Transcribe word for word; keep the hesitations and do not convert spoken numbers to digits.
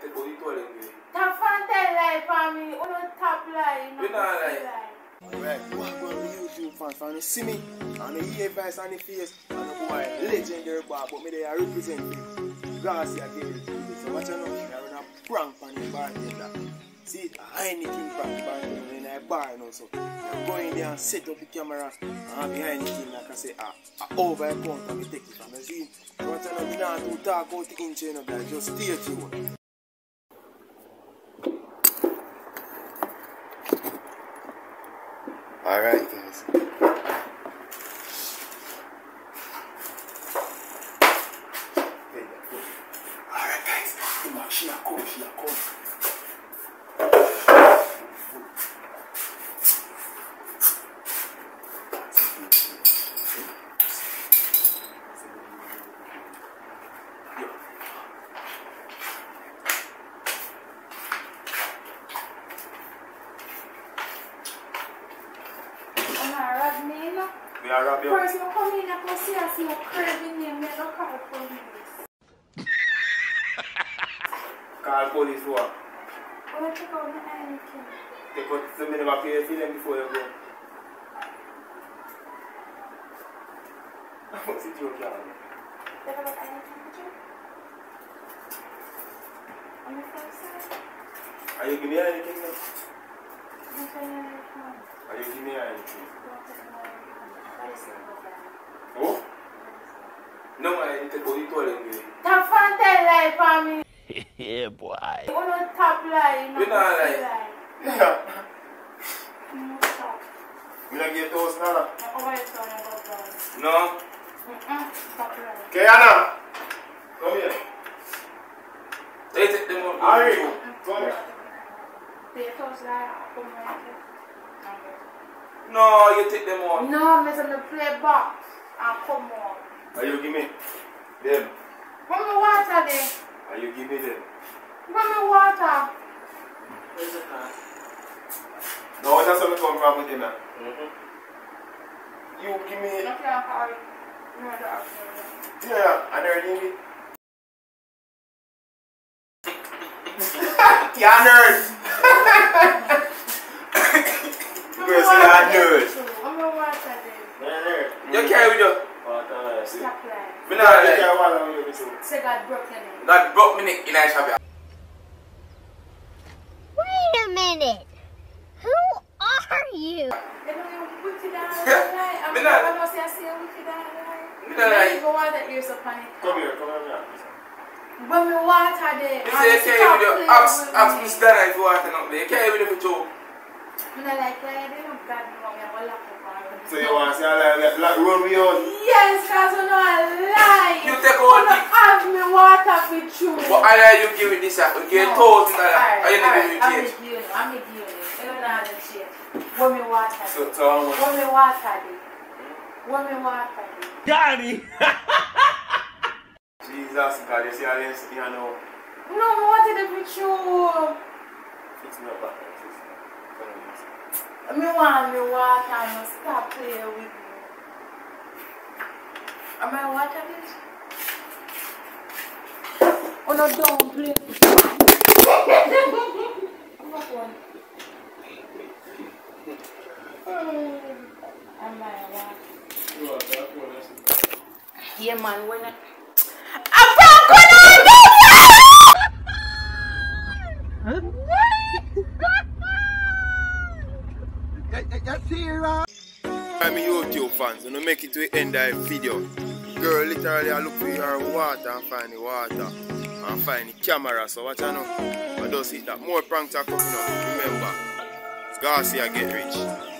take out the toilet with it. Top fan lie for me. On the top lie. We not lie. Alright, what about the YouTube fans? When you see me, and you hear voice on the face, and the boy, legendary boy, but me they are representing Garcia again. So watch out now, I'm going to prank on the bartender. See, a Heineken prank bartender in a bar now, so I'm going there and set up the camera, and have the Heineken, like I say, a over a count and we take it from the scene. So watch out now, we don't have to talk about the inch, you know, guys, just stay tuned. Alright guys. Alright guys, come on, she a come, she a come. We are robbing. First, you come in and see us, you craving name, you don't call police. Call police what? I want to take out the Heineken. Take out so many never pay for them before you go. What's the joke here? Take out the Heineken, would you? On the first side? Are you giving me anything now? I'm trying to make one. Are you giving me anything? Oh? No, I didn't take out the toilet with it. Top fan lie for me. Yeah, boy. On the top lie. We not lie. Yeah. No top. We don't get those now. Oh, I saw you about that. No? Mm-mm. Top lie. Kiana! Come here. They take them out. Harry! Come here. They toss lie. Come here. No, you take them out. No, I'm going to play box and come on. Are you give me them? Give me water there. Are you give me them? Give me water. Where's the car? No, that's where we come from with him now. Mm-hmm. You give me... No, can't call you. No, I don't have to. Yeah, I never give me. Yeah, nerd! You say you're nerd. I'm going to water there. You carry with you? Stop lying. Me not like. Say God broke your neck. God broke me neck in a shop. Wait a minute. Who are you? You know you're wicked and lie. I'm Me not not. going to say I say wicked and lie. Me not like. You go water ears upon it. Come here, come here. When we water there. You say you carry with you. Ask, ask Mister Dana if you want to know. You carry with you for two. I'm not like lying. They don't God know me. I'm going to lock up. So you want to say I lie like like run me out? Yes, because you know I lie. You take all the... You have me water for you. But I lie you give me this, you give me thousand dollars. Are you not giving me I'm change? with you. I'm with you. You don't know how to change. When me water. So, so how much? When me water. When me water. Daddy! Jesus, God, you see how they see you know. No, I wanted to with you. Fix me up back. Me want me water and stop playing with me. Am I water this? Oh no, don't play. I'm not one. Am I water? Yeah man, when I... I'm back when I do! I'm YouTube fans, and make it to the end of the video. Girl, literally, I look for your water and find the water and find the camera. So, watch out now. I don't see that more pranks are coming up. Remember, it's Garcia get rich.